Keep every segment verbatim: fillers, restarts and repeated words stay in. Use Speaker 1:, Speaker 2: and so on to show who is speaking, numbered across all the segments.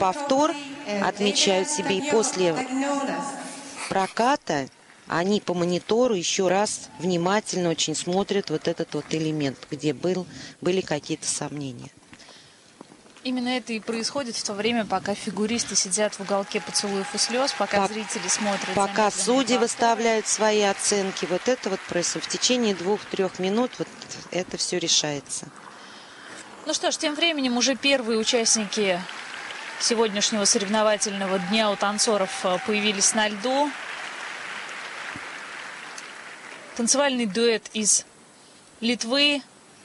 Speaker 1: повтор отмечают себе, и после проката они по монитору еще раз внимательно очень смотрят вот этот вот элемент, где был, были какие-то сомнения.
Speaker 2: Именно это и происходит в то время, пока фигуристы сидят в уголке поцелуев и слез, пока
Speaker 1: По
Speaker 2: зрители смотрят.
Speaker 1: Пока судьи
Speaker 2: повторы.
Speaker 1: выставляют свои оценки, вот это вот происходит. В течение двух-трех минут вот это все решается.
Speaker 2: Ну что ж, тем временем уже первые участники сегодняшнего соревновательного дня у танцоров появились на льду. Танцевальный дуэт из Литвы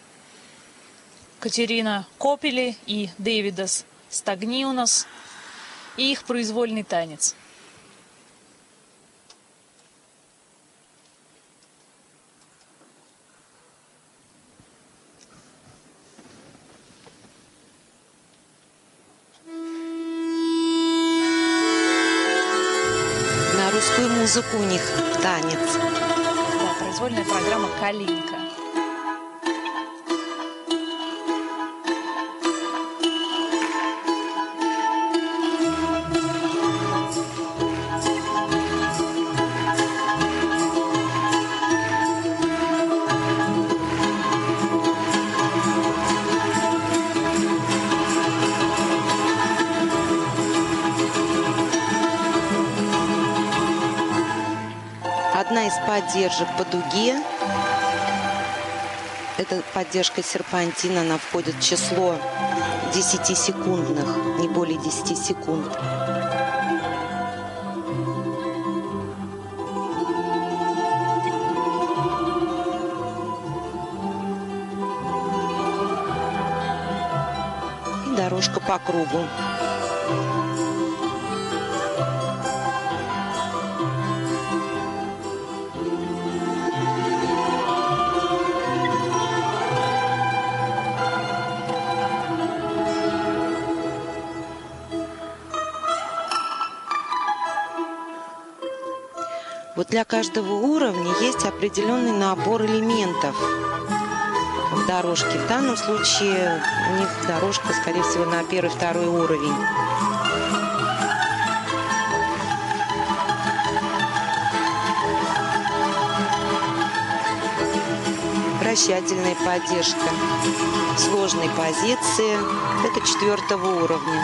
Speaker 2: Катерина Копели и Дэвидас Стагниунас и их произвольный танец.
Speaker 1: На русскую музыку у них танец.
Speaker 2: Да, произвольная программа «Калинка».
Speaker 1: Одна из поддержек по дуге. Эта поддержка серпантина, она входит в число десятисекундных, не более десяти секунд. И дорожка по кругу. Вот для каждого уровня есть определенный набор элементов в дорожке. В данном случае у них дорожка, скорее всего, на первый-второй уровень. Вращательная поддержка сложной позиции. Это четвертого уровня.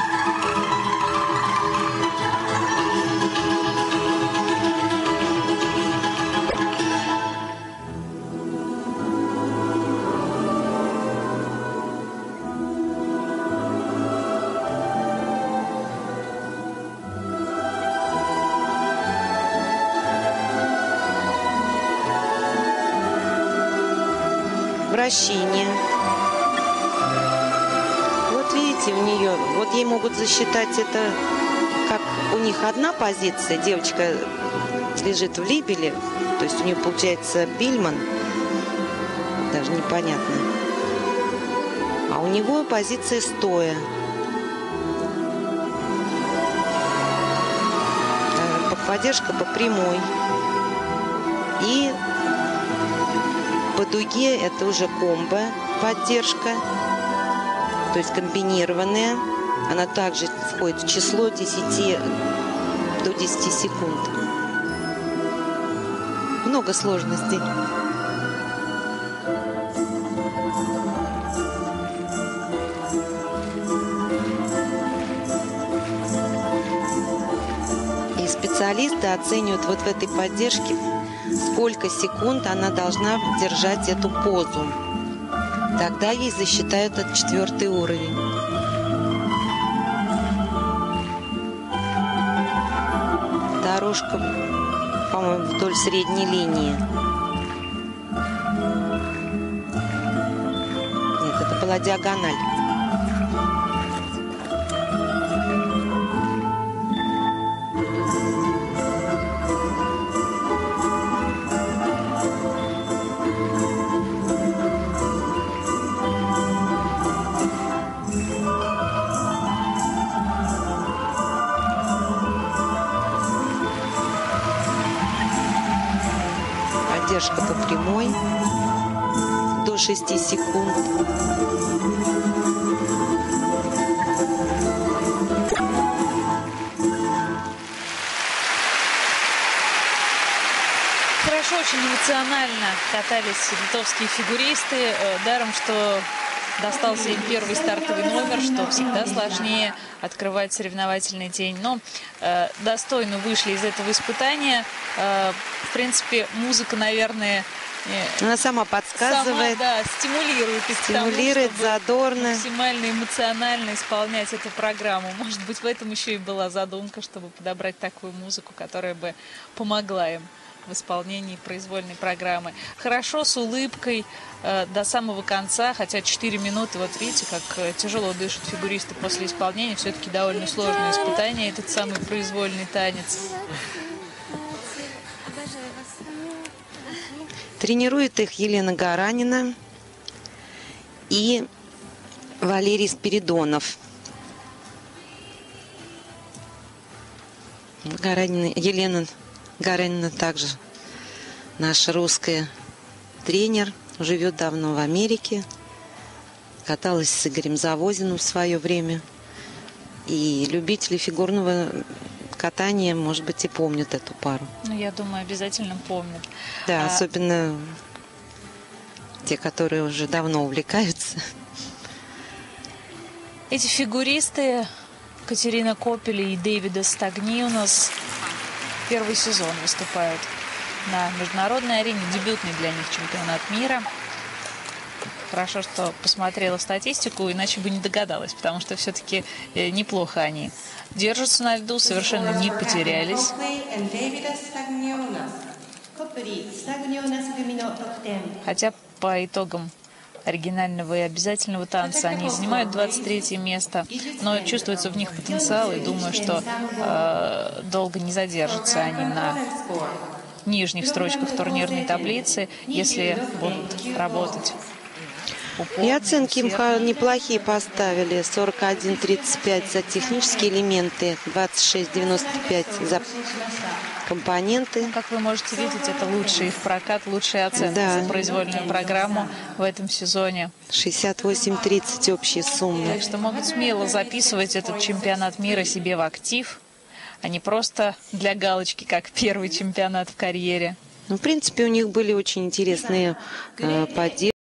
Speaker 1: Вращение. Вот видите, у нее, вот ей могут засчитать это, как у них одна позиция, девочка лежит в либеле, то есть у нее получается бильман, даже непонятно, а у него позиция стоя. Поддержка по прямой. И по дуге это уже комбо поддержка, то есть комбинированная. Она также входит в число десяти до десяти секунд. Много сложностей. И специалисты оценивают вот в этой поддержке, сколько секунд она должна держать эту позу. Тогда ей засчитают этот четвертый уровень. Дорожка, по-моему, вдоль средней линии. Нет, это была диагональ. Поддержка по прямой до шести секунд.
Speaker 2: очень эмоционально катались литовские фигуристы, э, даром, что достался им первый стартовый номер, что всегда сложнее открывать соревновательный день. Но э, достойно вышли из этого испытания. Э, в принципе, музыка, наверное, э,
Speaker 1: Она сама подсказывает,
Speaker 2: сама, да, стимулирует их
Speaker 1: стимулирует,
Speaker 2: к тому, чтобы
Speaker 1: задорно.
Speaker 2: максимально эмоционально исполнять эту программу. Может быть, в этом еще и была задумка, чтобы подобрать такую музыку, которая бы помогла им в исполнении произвольной программы. Хорошо, с улыбкой э, до самого конца, хотя четыре минуты, вот видите, как э, тяжело дышат фигуристы после исполнения. Все-таки довольно сложное испытание, этот самый произвольный танец.
Speaker 1: Тренирует их Елена Гаранина и Валерий Спиридонов. Гаранина, Елена Гаранина также наша русская тренер, живет давно в Америке. Каталась с Игорем Завозиным в свое время. И любители фигурного катания, может быть, и помнят эту пару.
Speaker 2: Ну, я думаю, обязательно помнят.
Speaker 1: Да,
Speaker 2: а...
Speaker 1: особенно те, которые уже давно увлекаются.
Speaker 2: Эти фигуристы, Катерина Копель и Дэвида Стагни, у нас первый сезон выступают на международной арене, дебютный для них чемпионат мира. Хорошо, что посмотрела статистику, иначе бы не догадалась, потому что все-таки неплохо они держатся на льду, совершенно не потерялись. Хотя по итогам оригинального и обязательного танца они занимают двадцать третье место, но чувствуется в них потенциал, и думаю, что э, долго не задержатся они на нижних строчках турнирной таблицы, если будут работать.
Speaker 1: И оценки им неплохие поставили. сорок один тридцать пять за технические элементы, двадцать шесть девяносто пять за компоненты.
Speaker 2: Как вы можете видеть, это лучший в прокат, лучшие оценки
Speaker 1: да.
Speaker 2: за произвольную программу в этом сезоне.
Speaker 1: шестьдесят восемь тридцать общие суммы.
Speaker 2: Так что могут смело записывать этот чемпионат мира себе в актив, а не просто для галочки, как первый чемпионат в карьере.
Speaker 1: Ну, в принципе, у них были очень интересные э, поддержки.